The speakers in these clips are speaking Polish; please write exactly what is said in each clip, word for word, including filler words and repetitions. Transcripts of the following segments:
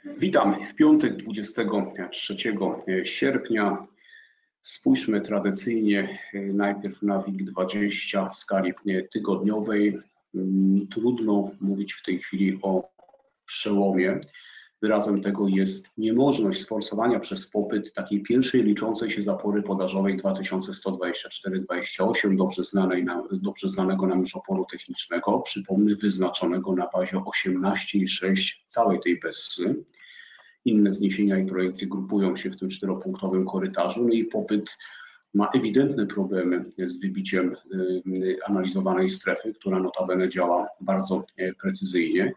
Witam w piątek dwudziestego trzeciego sierpnia. Spójrzmy tradycyjnie najpierw na WIG dwadzieścia w skali tygodniowej. Trudno mówić w tej chwili o przełomie. Wyrazem tego jest niemożność sforsowania przez popyt takiej pierwszej liczącej się zapory podażowej dwa tysiące sto dwadzieścia cztery dwadzieścia osiem, dobrze, znanej nam, dobrze znanego nam już oporu technicznego, przypomnę, wyznaczonego na bazie osiemnaście i sześć całej tej Bessy. Inne zniesienia i projekcje grupują się w tym czteropunktowym korytarzu, no i popyt ma ewidentne problemy z wybiciem analizowanej strefy, która notabene działa bardzo precyzyjnie.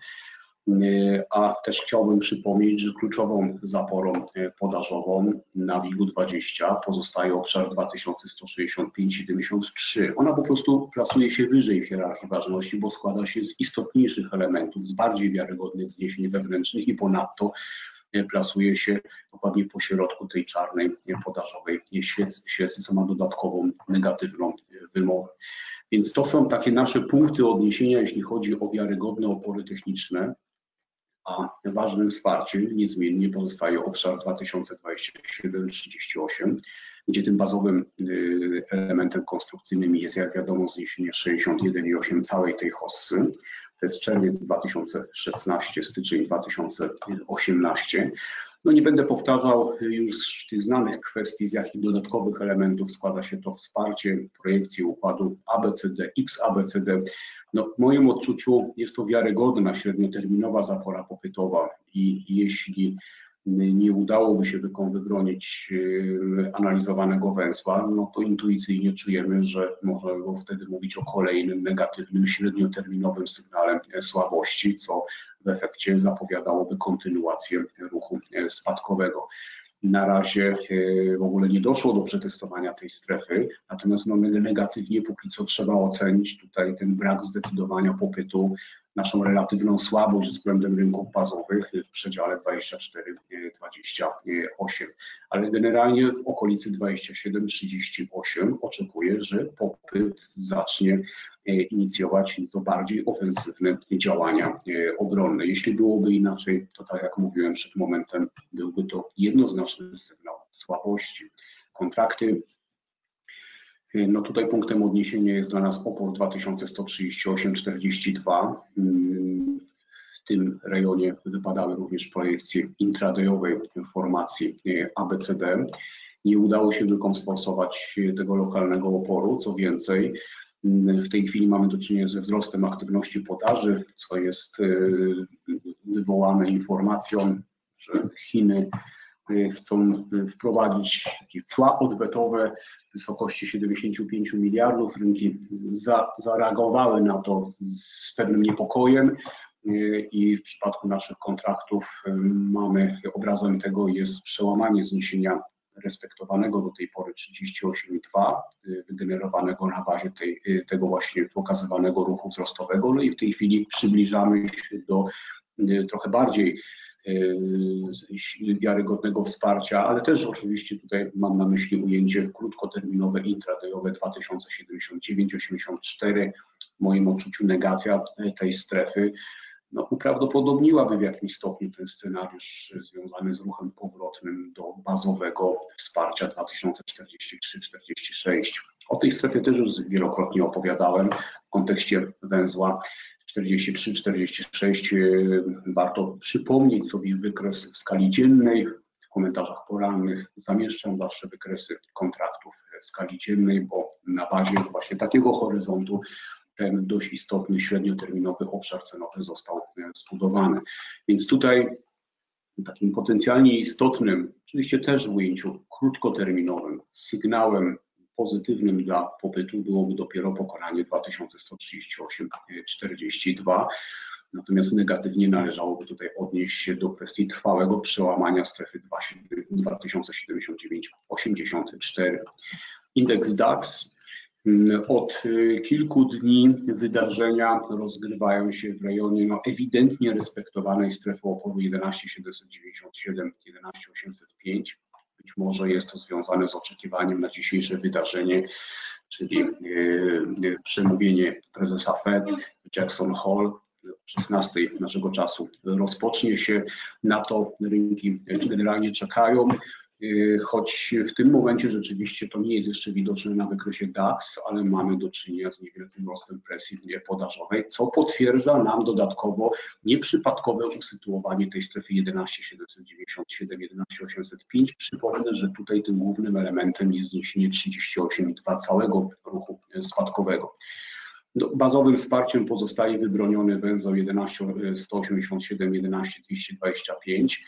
A też chciałbym przypomnieć, że kluczową zaporą podażową na WIG dwadzieścia pozostaje obszar dwa tysiące sto sześćdziesiąt pięć siedemdziesiąt trzy. Ona po prostu plasuje się wyżej w hierarchii ważności, bo składa się z istotniejszych elementów, z bardziej wiarygodnych zniesień wewnętrznych i ponadto plasuje się dokładnie po środku tej czarnej podażowej świecy, co ma dodatkową negatywną wymowę. Więc to są takie nasze punkty odniesienia, jeśli chodzi o wiarygodne opory techniczne, a ważnym wsparciem niezmiennie pozostaje obszar dwa tysiące dwadzieścia siedem trzydzieści osiem, gdzie tym bazowym elementem konstrukcyjnym jest, jak wiadomo, zniesienie sześćdziesiąt jeden i osiem całej tej hossy. To jest czerwiec dwa tysiące szesnasty, styczeń dwa tysiące osiemnasty. No nie będę powtarzał już tych znanych kwestii, z jakich dodatkowych elementów składa się to wsparcie, projekcji układu A B C D, X A B C D. No, w moim odczuciu jest to wiarygodna, średnioterminowa zapora popytowa i jeśli nie udałoby się wybronić analizowanego węzła, no to intuicyjnie czujemy, że można było wtedy mówić o kolejnym negatywnym, średnioterminowym sygnale słabości, co w efekcie zapowiadałoby kontynuację ruchu spadkowego. Na razie w ogóle nie doszło do przetestowania tej strefy, natomiast no negatywnie póki co trzeba ocenić tutaj ten brak zdecydowania popytu, naszą relatywną słabość względem rynków bazowych w przedziale dwadzieścia cztery dwadzieścia osiem. Ale generalnie w okolicy dwadzieścia siedem trzydzieści osiem oczekuję, że popyt zacznie inicjować nieco bardziej ofensywne działania obronne. Jeśli byłoby inaczej, to tak jak mówiłem przed momentem, byłby to jednoznaczny sygnał słabości. Kontrakty. No tutaj punktem odniesienia jest dla nas opór dwa tysiące sto trzydzieści osiem czterdzieści dwa. W tym rejonie wypadały również projekcje intradayowej formacji A B C D. Nie udało się tylko sforsować tego lokalnego oporu, co więcej, w tej chwili mamy do czynienia ze wzrostem aktywności podaży, co jest wywołane informacją, że Chiny chcą wprowadzić takie cła odwetowe w wysokości siedemdziesięciu pięciu miliardów. Rynki za, zareagowały na to z pewnym niepokojem i w przypadku naszych kontraktów mamy, obrazem tego jest przełamanie zniesienia respektowanego do tej pory trzydzieści osiem przecinek dwa, wygenerowanego na bazie tej, tego właśnie pokazywanego ruchu wzrostowego. No i w tej chwili przybliżamy się do trochę bardziej wiarygodnego wsparcia, ale też oczywiście tutaj mam na myśli ujęcie krótkoterminowe, intradayowe dwa tysiące siedemdziesiąt dziewięć osiemdziesiąt cztery. W moim odczuciu negacja tej strefy no, uprawdopodobniłaby w jakimś stopniu ten scenariusz związany z ruchem powrotnym do bazowego wsparcia dwa tysiące czterdzieści trzy czterdzieści sześć. O tej strefie też już wielokrotnie opowiadałem w kontekście węzła czterdzieści trzy czterdzieści sześć. Warto przypomnieć sobie wykres w skali dziennej. W komentarzach porannych zamieszczam zawsze wykresy kontraktów w skali dziennej, bo na bazie właśnie takiego horyzontu ten dość istotny średnioterminowy obszar cenowy został zbudowany. Więc tutaj takim potencjalnie istotnym, oczywiście też w ujęciu krótkoterminowym, sygnałem pozytywnym dla popytu byłoby dopiero pokonanie dwa tysiące sto trzydzieści osiem czterdzieści dwa. Natomiast negatywnie należałoby tutaj odnieść się do kwestii trwałego przełamania strefy dwa tysiące siedemdziesiąt dziewięć osiemdziesiąt cztery. Indeks DAX. Od kilku dni wydarzenia rozgrywają się w rejonie no, ewidentnie respektowanej strefy oporu jedenaście tysięcy siedemset dziewięćdziesiąt siedem jedenaście tysięcy osiemset pięć. Być może jest to związane z oczekiwaniem na dzisiejsze wydarzenie, czyli przemówienie prezesa Fed w Jackson Hole szesnastej naszego czasu rozpocznie się. Na to rynki generalnie czekają, choć w tym momencie rzeczywiście to nie jest jeszcze widoczne na wykresie DAX, ale mamy do czynienia z niewielkim wzrostem presji podażowej, co potwierdza nam dodatkowo nieprzypadkowe usytuowanie tej strefy jedenaście siedemset dziewięćdziesiąt siedem, jedenaście osiemset pięć. Przypomnę, że tutaj tym głównym elementem jest zniesienie trzydzieści osiem i dwa całego ruchu spadkowego. No, bazowym wsparciem pozostaje wybroniony węzeł jedenaście sto osiemdziesiąt siedem, jedenaście dwieście dwadzieścia pięć,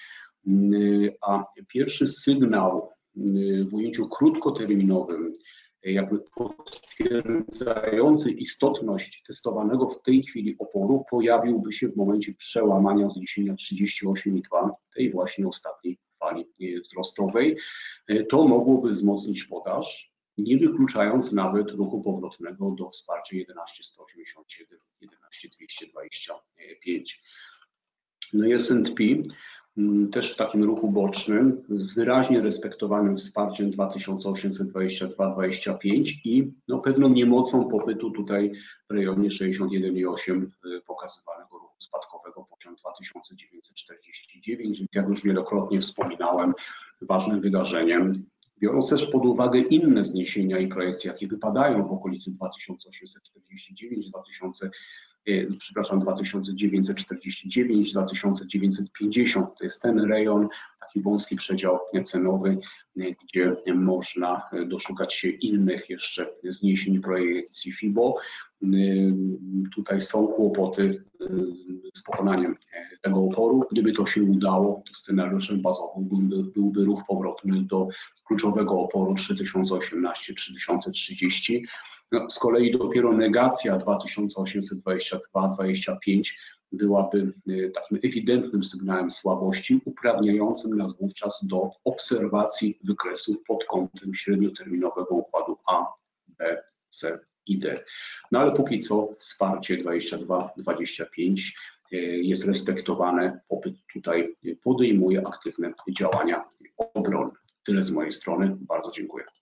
a pierwszy sygnał w ujęciu krótkoterminowym, jakby potwierdzający istotność testowanego w tej chwili oporu, pojawiłby się w momencie przełamania zniesienia trzydzieści osiem i dwa, tej właśnie ostatniej fali wzrostowej. To mogłoby wzmocnić podaż, nie wykluczając nawet ruchu powrotnego do wsparcia jedenaście sto osiemdziesiąt siedem, jedenaście dwieście dwadzieścia pięć. No i S and P też w takim ruchu bocznym z wyraźnie respektowanym wsparciem dwa tysiące osiemset dwadzieścia dwa dwadzieścia pięć i no, pewną niemocą popytu tutaj w rejonie sześćdziesiąt jeden i osiem pokazywanego ruchu spadkowego, poziom dwa tysiące dziewięćset czterdzieści dziewięć, więc jak już wielokrotnie wspominałem, ważnym wydarzeniem, biorąc też pod uwagę inne zniesienia i projekcje, jakie wypadają w okolicy dwa tysiące osiemset czterdzieści dziewięć, dwa tysiące, przepraszam, dwa tysiące dziewięćset czterdzieści dziewięć, dwa tysiące dziewięćset pięćdziesiąt. To jest ten rejon, taki wąski przedział cenowy, gdzie można doszukać się innych jeszcze zniesień projekcji FIBO. Tutaj są kłopoty z pokonaniem tego oporu. Gdyby to się udało, to scenariuszem bazowym byłby, byłby ruch powrotny do kluczowego oporu trzy tysiące osiemnaście trzy tysiące trzydzieści. No, z kolei dopiero negacja dwa tysiące osiemset dwadzieścia dwa dwadzieścia pięć byłaby takim ewidentnym sygnałem słabości, uprawniającym nas wówczas do obserwacji wykresów pod kątem średnioterminowego układu A, B, C i D. No ale póki co wsparcie dwadzieścia dwa dwadzieścia pięć jest respektowane, popyt tutaj podejmuje aktywne działania obronne. Tyle z mojej strony, bardzo dziękuję.